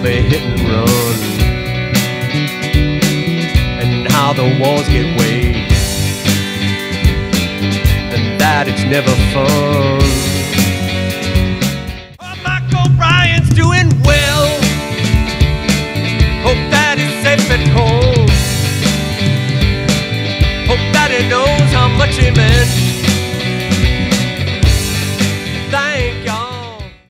they hit and run, and how the wars get waged, and that it's never fun. Oh, Michael Bryan's doing